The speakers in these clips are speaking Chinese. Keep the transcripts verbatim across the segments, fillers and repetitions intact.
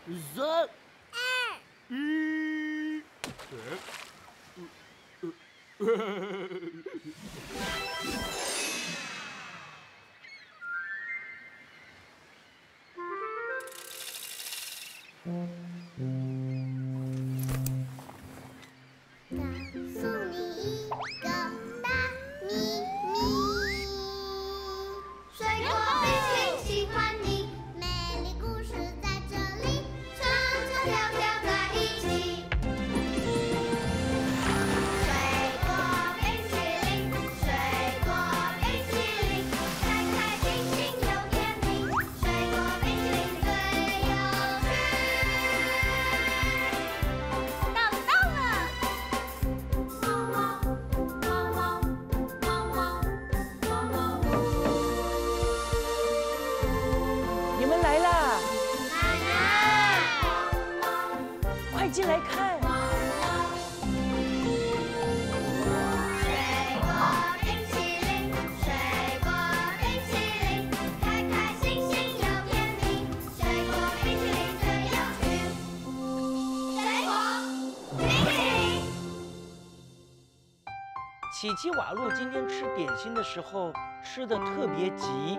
三、二、一。 告诉你一个大秘密，水果冰淇淋喜欢你，美丽故事在这里，唱唱跳跳在一起。水果冰淇淋，水果冰淇淋，开开心心又甜蜜，水果冰淇淋最有趣。到了到了！ 你们来啦！ 来快进来看！ 水果冰淇淋，水果冰淇淋，开开心心又甜蜜，水果冰淇淋最有趣。水果冰淇淋。 琪琪、瓦路今天吃点心的时候吃的特别急。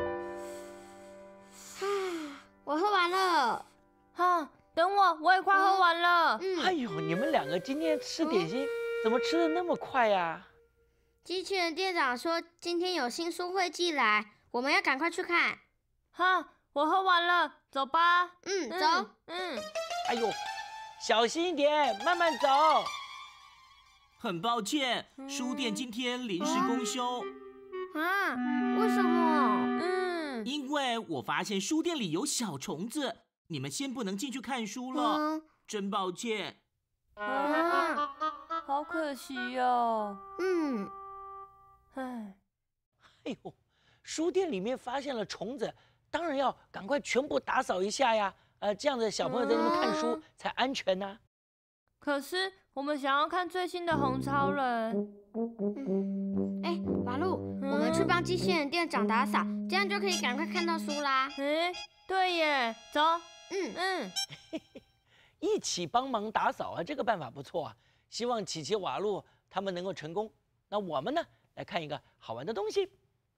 我喝完了。 哈，等我，我也快喝完了。 嗯， 哎呦，你们两个今天吃点心怎么吃的那么快呀？ 机器人店长说今天有新书会寄来，我们要赶快去看。 哈，我喝完了，走吧。 嗯，走。 嗯， 哎呦，小心一点，慢慢走。 很抱歉，书店今天临时公休， 啊？为什么？ 嗯， 因为我发现书店里有小虫子，你们先不能进去看书了， 嗯真抱歉。 啊，好可惜哟。 嗯， 唉， 哎呦，书店里面发现了虫子，当然要赶快全部打扫一下呀。呃，这样的小朋友在那边看书嗯才安全呢。 可是我们想要看最新的红超人。 哎，瓦路，我们去帮机器人店长打扫，这样就可以赶快看到书啦。 哎，对耶，走。 嗯嗯， 一起帮忙打扫啊，这个办法不错啊。希望琪琪、瓦路他们能够成功。那我们呢，来看一个好玩的东西。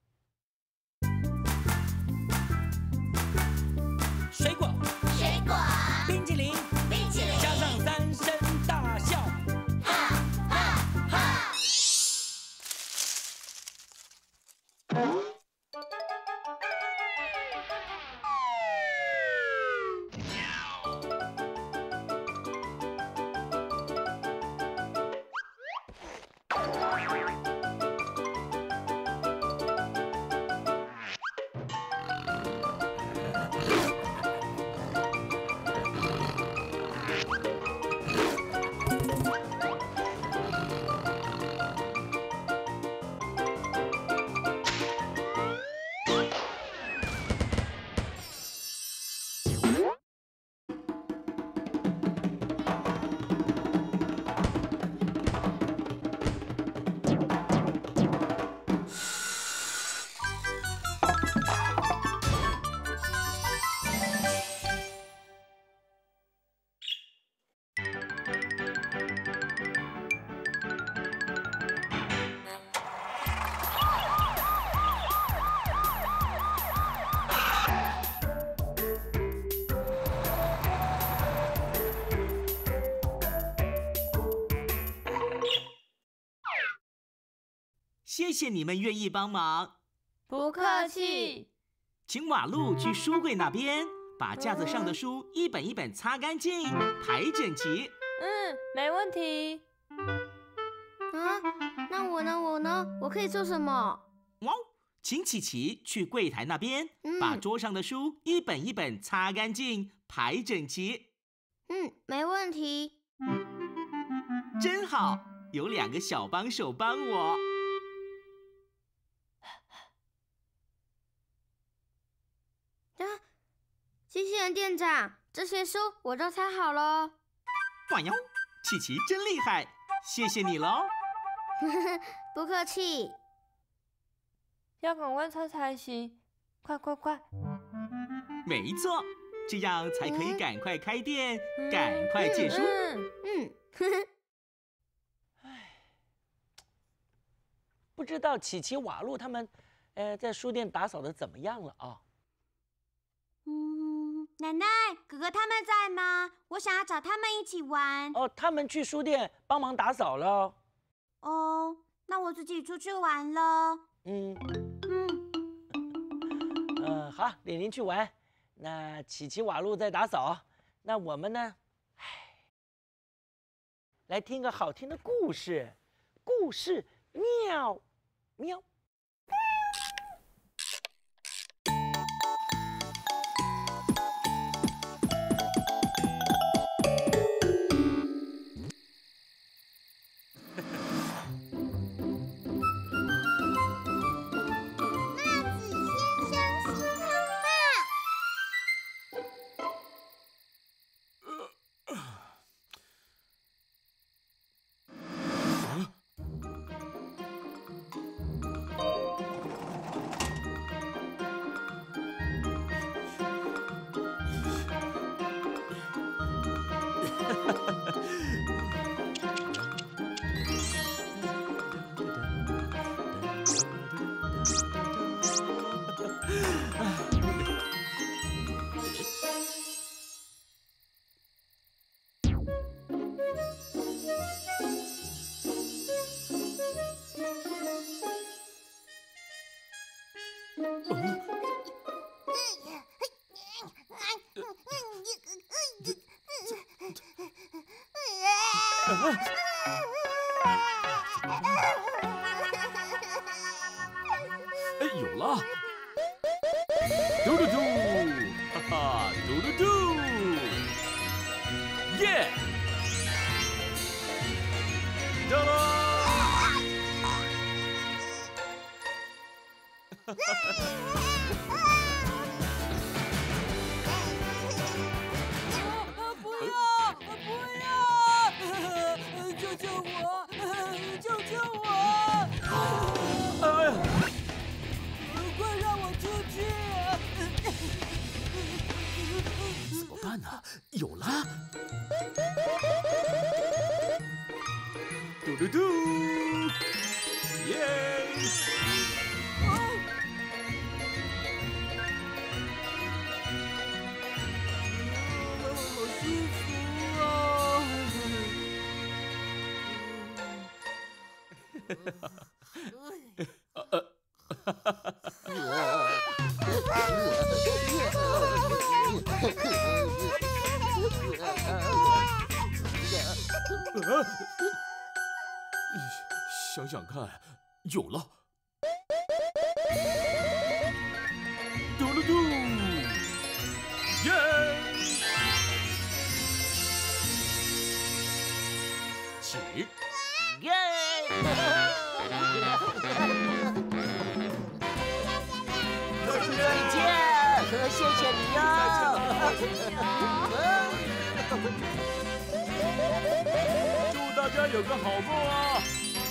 水果， 水果冰淇淋， 冰淇淋， 加上三声大笑。 哈哈哈。 谢谢你们愿意帮忙， 不客气。 请瓦路去书柜那边，把架子上的书一本一本擦干净，排整齐。 嗯，没问题。 啊，那我呢？我呢？我可以做什么？ 哇，请琪琪去柜台那边， 嗯把桌上的书一本一本擦干净，排整齐。 嗯，没问题。 真好，有两个小帮手帮我。 啊，机器人店长，这些书我都擦好了。 哇哟，琪琪真厉害，谢谢你喽。 不客气。 要赶快擦才行，快快快！ 没错， 这样才可以赶快开店，赶快借书。 嗯， 唉，不知道琪琪、瓦路他们，呃，在书店打扫的怎么样了啊？ 嗯，奶奶、哥哥他们在吗？我想要找他们一起玩。 哦，他们去书店帮忙打扫了。 哦，那我自己出去玩了。 嗯嗯， 嗯，好，玲玲去玩，那琪琪、瓦路在打扫，那我们呢？唉，来听个好听的故事，故事喵喵。 哎，有了！嘟嘟嘟，哈哈，嘟嘟嘟，耶！到啦！哈哈。 不要！不要！救救我！救救我！ 哎呀！ 快让我出去！ 怎么办呢？有了！嘟嘟嘟！耶！想想看，有了！嘟噜嘟，耶！起， 耶！再见，谢谢你哟！ 祝大家有个好梦啊！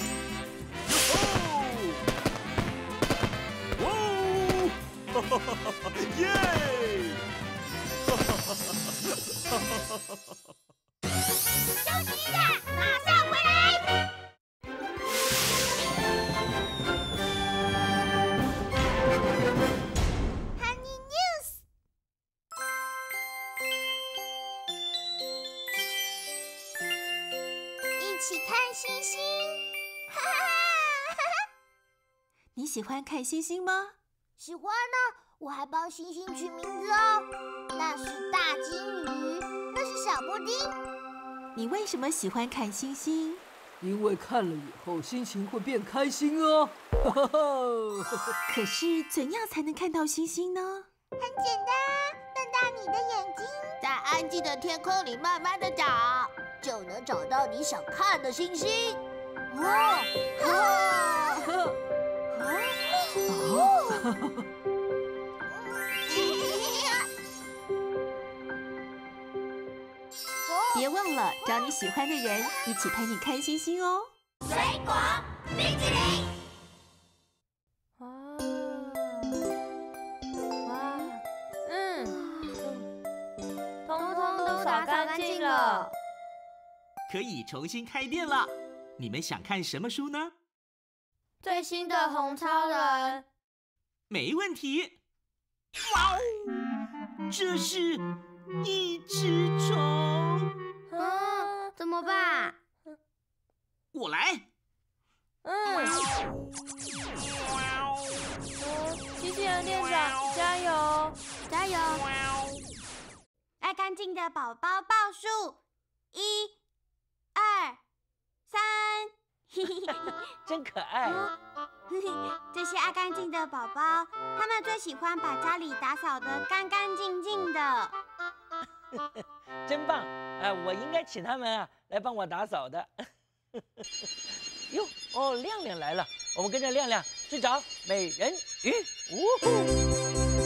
哟吼！哇！哈哈哈哈！耶！哈哈哈哈哈！ 休息一下，马上回来。Honey News， 一起看星星，哈哈哈哈！ 你喜欢看星星吗？ 喜欢呢，我还帮星星取名字哦。那是大金鱼，那是小布丁。 你为什么喜欢看星星？ 因为看了以后心情会变开心哦。 可是怎样才能看到星星呢？ 很简单，瞪大你的眼睛，在安静的天空里慢慢的找，就能找到你想看的星星。哦，哦，哦。 别忘了找你喜欢的人一起陪你看星星哦。 水果冰淇淋。 啊，哇，嗯， 可以重新开店了。你们想看什么书呢？ 最新的红超人。 没问题。哇哦，这是一只虫。 嗯，怎么办？ 我来。 嗯。机器人店长，加油！ 加油！爱干净的宝宝报数，一、二、三， 真可爱。 这些爱干净的宝宝，他们最喜欢把家里打扫得干干净净的。 真棒！哎，我应该请他们啊来帮我打扫的。哟，哦，亮亮来了，我们跟着亮亮去找美人鱼。呜呼！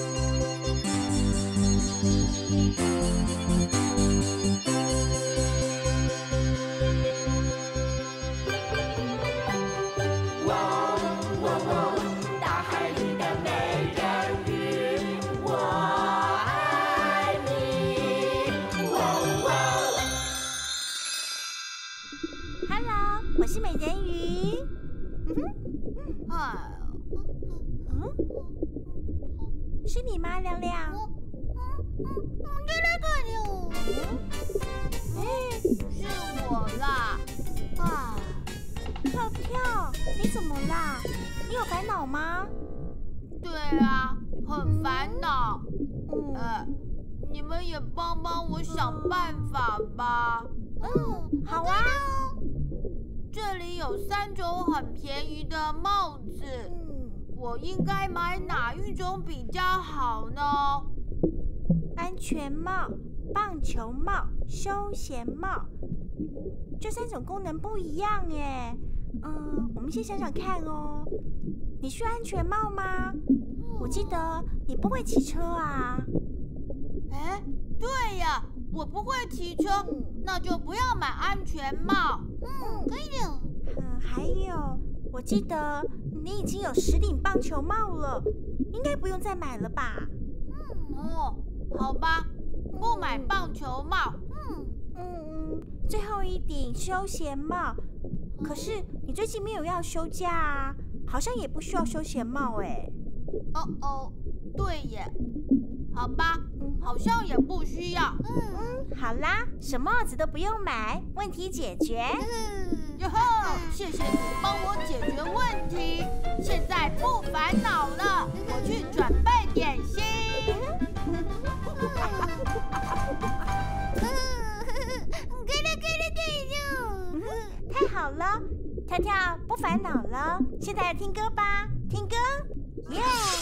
我是美人鱼。嗯哼， 啊， 嗯，是你吗，亮亮？ 嗯嗯嗯，那个哟，哎，是我啦。啊， 跳跳，你怎么啦？你有烦恼吗？ 对啊，很烦恼。 嗯， 呃，你们也帮帮我想办法吧。 嗯，好啊。 这里有三种很便宜的帽子， 嗯， 我应该买哪一种比较好呢？ 安全帽、棒球帽、休闲帽，这三种功能不一样耶。嗯，我们先想想看哦。你需要安全帽吗？我记得你不会骑车啊。 哎，对呀，我不会骑车，那就不要买安全帽。 嗯，可以的。 嗯，还有，我记得你已经有十顶棒球帽了，应该不用再买了吧？ 嗯，哦，好吧，不买棒球帽。 嗯嗯，最后一顶休闲帽，可是你最近没有要休假啊，好像也不需要休闲帽哎。 哦哦，对耶，好吧，好像也不需要。 嗯，好啦，什么帽子都不用买，问题解决。 哟吼！谢谢你帮我解决问题，现在不烦恼了。我去准备点心。 给了给了给了！ 太好了，跳跳不烦恼了。现在来听歌吧，听歌，耶！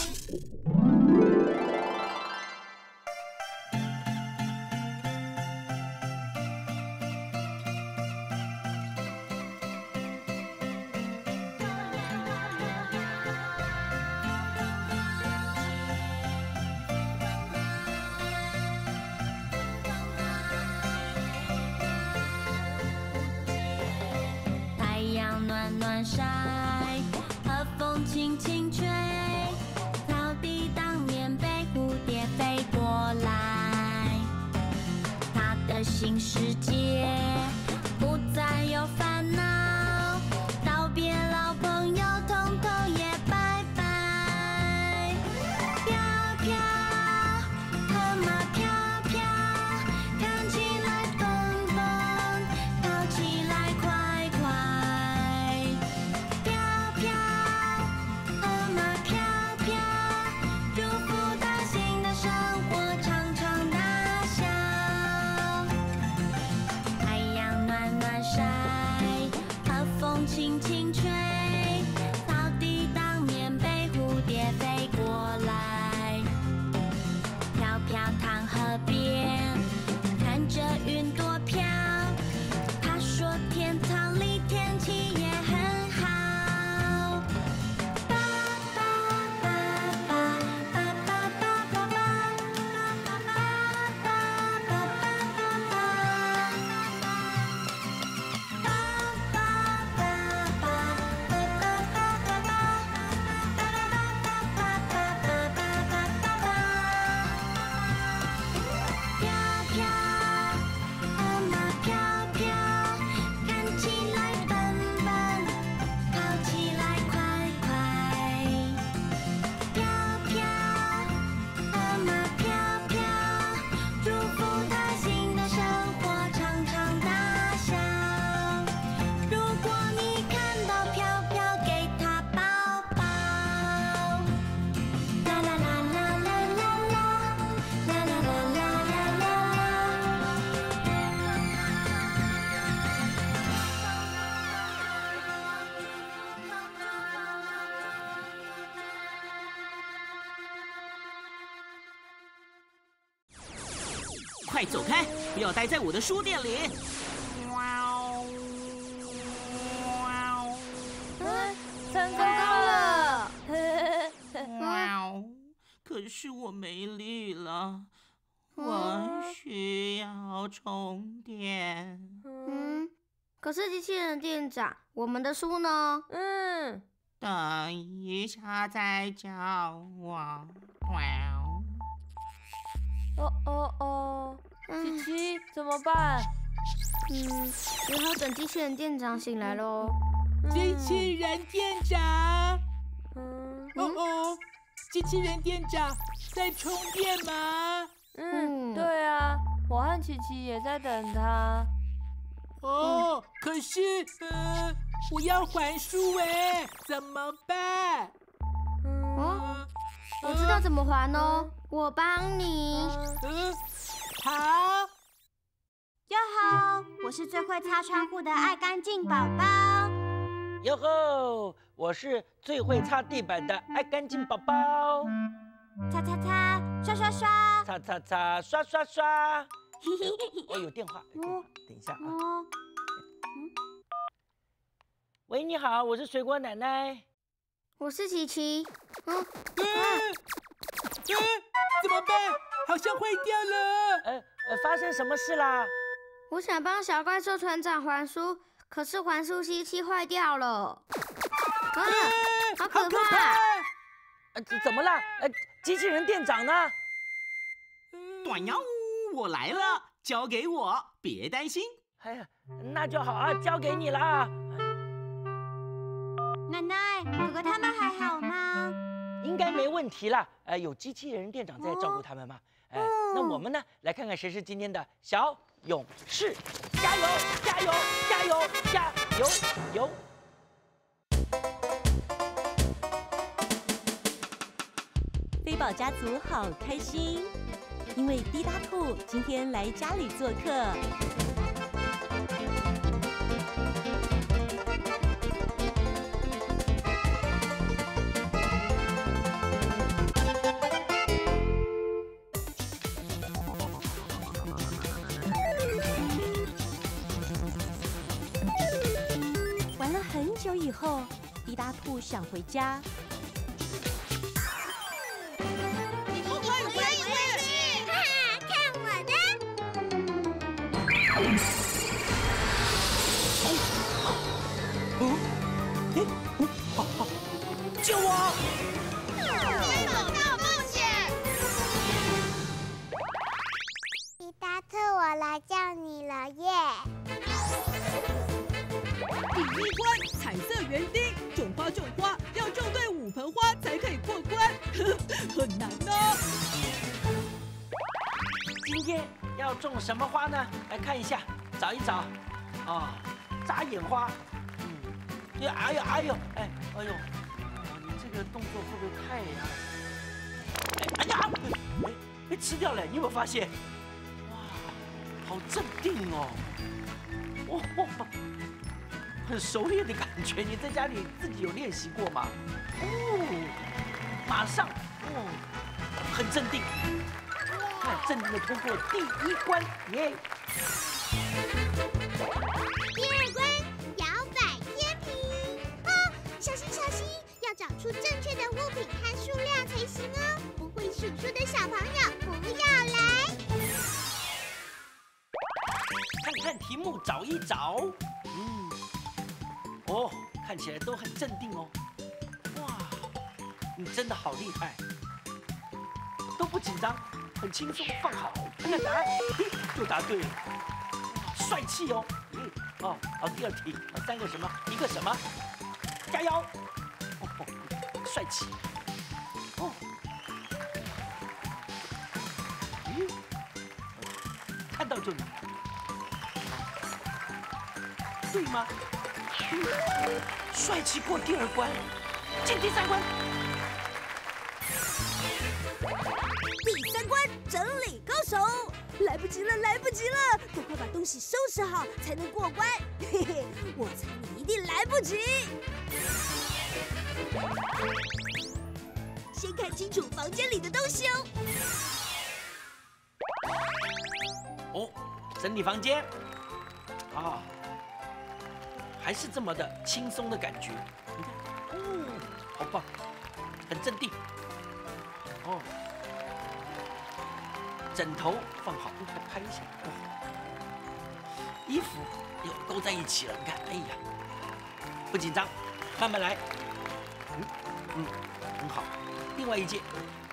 暖暖晒，和风轻轻吹，草地当棉被，蝴蝶飞过来。他的新世界不再有烦恼，道别老朋友，统统也拜拜。飘飘，河马飘飘，看起来蹦蹦，跑起来快快。轻轻吹，草地当棉被，蝴蝶飞过来。飘飘躺河边，看着云朵飘。他说天堂里天气也很好。爸爸爸爸爸爸爸爸爸爸爸爸爸爸。 快走开，不要待在我的书店里。 嗯，成功了！ 可是我没力了，我需要充电。 嗯，可是机器人店长，我们的书呢？ 嗯， 等一下再叫我。 哦哦哦，琪琪怎么办？ 嗯，只好等机器人店长醒来喽。 机器人店长， 嗯哦哦，机器人店长在充电吗？ 嗯，对啊，我和琪琪也在等他。 哦，可是呃，我要还书哎，怎么办？ 哦，我知道怎么还哦，我帮你。 嗯，好。 哟吼，我是最会擦窗户的爱干净宝宝。 哟吼，我是最会擦地板的爱干净宝宝。 擦擦擦，刷刷刷， 擦擦擦，刷刷刷。我有电话，有电话，等一下啊。 哦， 喂，你好，我是水果奶奶。 我是琪琪。嗯， 嗯，嗯，怎么办？好像坏掉了。 呃呃，发生什么事啦？ 我想帮小怪兽船长还书，可是还书机器坏掉了。啊，好可怕！ 呃，怎么了？呃，机器人店长呢？ 短腰，我来了，交给我，别担心。 哎呀，那就好啊，交给你了。 奶奶，哥哥他们还好吗？ 应该没问题啦。呃，有机器人店长在照顾他们嘛。哎、呃，那我们呢，来看看谁是今天的小勇士，加油，加油，加油，加油，油！ 飞宝家族好开心，因为滴答兔今天来家里做客。玩了很久以后，滴答兔想回家。 救我！ 飞宝大冒险！ 滴答兔，我来叫你了耶！ 第一关彩色园丁，种花种花要种对五盆花才可以过关，很难呢。 今天要种什么花呢？来看一下，找一找。啊，扎眼花。嗯，呀，哎呦，哎呦，哎，哎呦。这个动作会不会太呀？哎呀，哎，被吃掉了！你有没有发现？哇，好镇定哦！哇，很熟练的感觉。你在家里自己有练习过吗？哦，马上，哦，很镇定，看镇定的通过第一关，耶！ 第二关摇摆天平，哦，小心小心！要找出正确的物品和数量才行哦！不会数数的小朋友不要来。 看看题目，找一找。嗯，哦，看起来都很镇定哦。哇，你真的好厉害，都不紧张，很轻松，放好。看看答案，嘿，就答对了。帅气哦。嗯，哦，好，第二题，三个什么，一个什么，加油！哦，帅气。哦，咦，看到就拿，对吗？嗯，帅气过第二关，进第三关。 第三关整理高手，来不及了，来不及了，赶快把东西收拾好才能过关。嘿嘿，我猜你一定来不及。先看清楚房间里的东西哦。 哦，整理房间，啊，还是这么的轻松的感觉。你看，哦，好棒，很镇定。哦，枕头放好，还拍一下。哦，衣服又勾在一起了，你看，哎呀，不紧张，慢慢来。嗯嗯，很好。另外一件，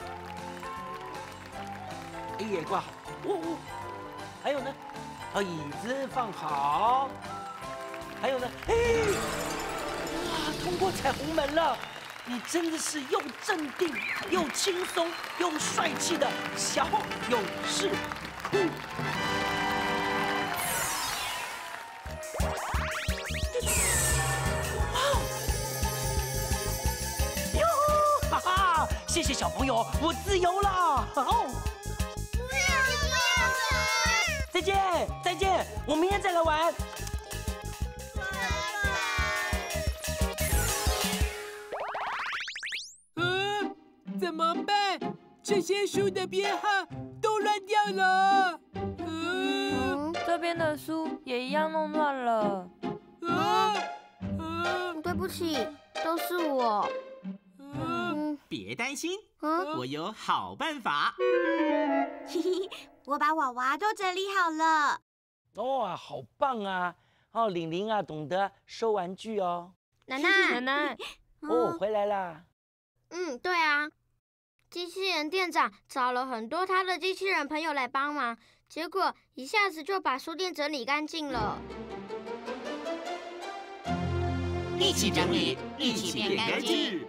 哎也挂好。哦哦，还有呢，把椅子放好。还有呢，哎，哇，通过彩虹门了！你真的是又镇定又轻松又帅气的小勇士库。哟，哈哈！谢谢小朋友，我自由了。哦，再见，再见，我明天再来玩。 怎么办？这些书的编号都乱掉了。 嗯，这边的书也一样弄乱了。 啊啊！对不起，都是我。 嗯，别担心，我有好办法。 嘿嘿，我把娃娃都整理好了。 哦，好棒啊！哦，玲玲啊，懂得收玩具哦。 奶奶， 奶奶， 哦，回来啦。 嗯，对啊。机器人店长找了很多他的机器人朋友来帮忙，结果一下子就把书店整理干净了。 一起整理，一起变干净。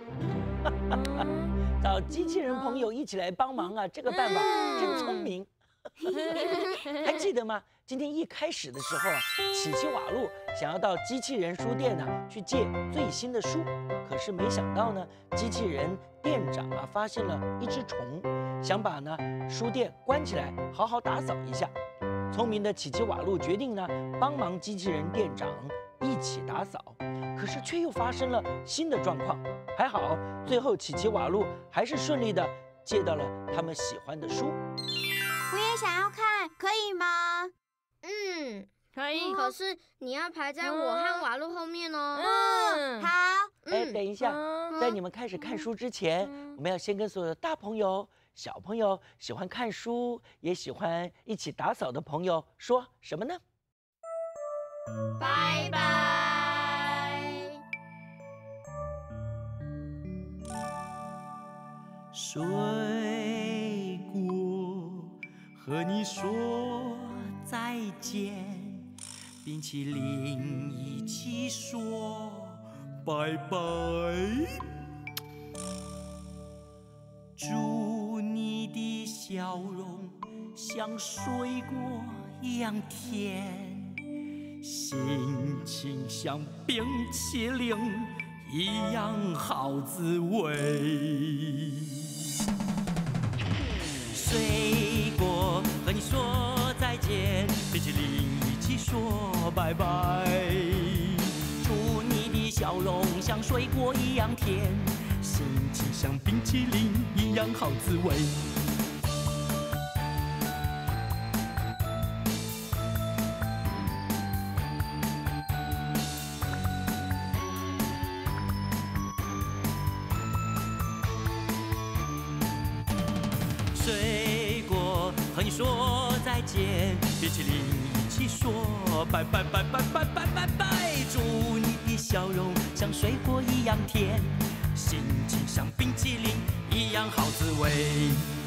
找机器人朋友一起来帮忙啊，这个办法真聪明。还记得吗？今天一开始的时候啊，奇奇瓦路想要到机器人书店呢、啊、去借最新的书，可是没想到呢，机器人店长啊发现了一只虫，想把呢书店关起来，好好打扫一下。聪明的奇奇瓦路决定呢帮忙机器人店长一起打扫，可是却又发生了新的状况。还好，最后奇奇瓦路还是顺利的借到了他们喜欢的书。 我也想要看，可以吗？ 嗯， 可以。 可是你要排在我和瓦路后面哦。 嗯，好。 哎，等一下，在你们开始看书之前，我们要先跟所有的大朋友、小朋友、喜欢看书也喜欢一起打扫的朋友说什么呢？ 拜拜。 水果和你说再见，冰淇淋一起说拜拜。祝你的笑容像水果一样甜，心情像冰淇淋一样好滋味。水果和你说再见，冰淇淋一起说拜拜。祝你的笑容像水果一样甜，心情像冰淇淋一样好滋味。水果和你说再见，冰淇淋一起说拜拜拜拜拜拜拜拜。祝你的笑容像水果一样甜，心情像冰淇淋一样好滋味。